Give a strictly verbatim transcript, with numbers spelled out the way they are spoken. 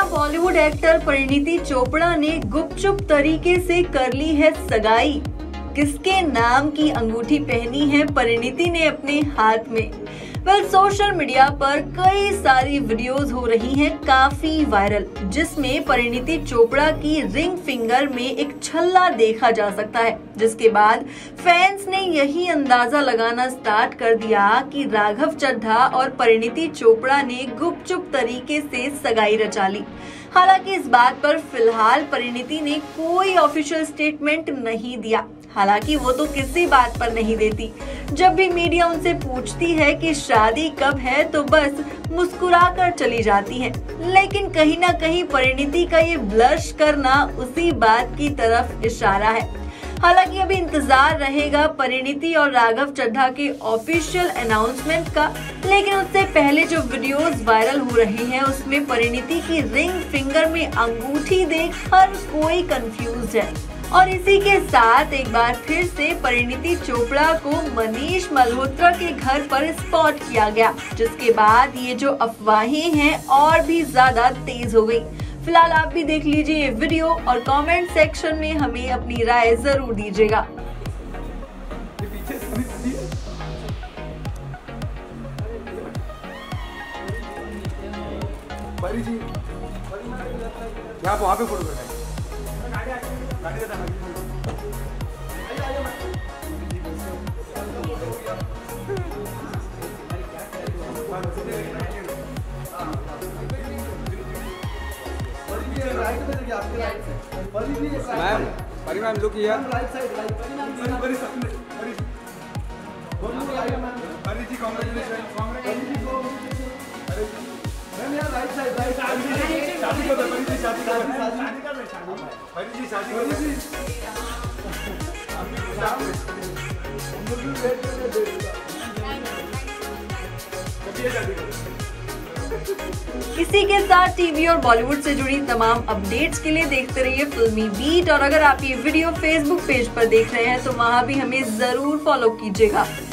जहां बॉलीवुड एक्टर परिणीति चोपड़ा ने गुपचुप तरीके से कर ली है सगाई। किसके नाम की अंगूठी पहनी है परिणीति ने अपने हाथ में? वेल, सोशल मीडिया पर कई सारी वीडियोस हो रही हैं काफी वायरल, जिसमें परिणीति चोपड़ा की रिंग फिंगर में एक छल्ला देखा जा सकता है, जिसके बाद फैंस ने यही अंदाजा लगाना स्टार्ट कर दिया कि राघव चड्ढा और परिणीति चोपड़ा ने गुपचुप तरीके से सगाई रचा ली। हालांकि इस बात पर फिलहाल परिणीति ने कोई ऑफिशियल स्टेटमेंट नहीं दिया। हालांकि वो तो किसी बात पर नहीं देती। जब भी मीडिया उनसे पूछती है कि शादी कब है तो बस मुस्कुराकर चली जाती है। लेकिन कहीं ना कहीं परिणीति का ये ब्लश करना उसी बात की तरफ इशारा है। हालांकि अभी इंतजार रहेगा परिणीति और राघव चड्ढा के ऑफिशियल अनाउंसमेंट का, लेकिन उससे पहले जो वीडियोस वायरल हो रहे हैं उसमें परिणीति की रिंग फिंगर में अंगूठी देख हर कोई कंफ्यूज है। और इसी के साथ एक बार फिर से परिणीति चोपड़ा को मनीष मल्होत्रा के घर पर स्पॉट किया गया, जिसके बाद ये जो अफवाहें हैं और भी ज्यादा तेज हो गई। फिलहाल आप भी देख लीजिए ये वीडियो और कमेंट सेक्शन में हमें अपनी राय जरूर दीजिएगा। यहाँ वहाँ पे फोटो करना है। मैम, परी ma'am look here. Pari ji congratulation. Ma'am यार राइट साइड राइट साइड शादी कर परी जी शादी कर शादी कर परी जी शादी कर इसी के साथ टीवी और बॉलीवुड से जुड़ी तमाम अपडेट्स के लिए देखते रहिए फिल्मी बीट। और अगर आप ये वीडियो फेसबुक पेज पर देख रहे हैं तो वहां भी हमें जरूर फॉलो कीजिएगा।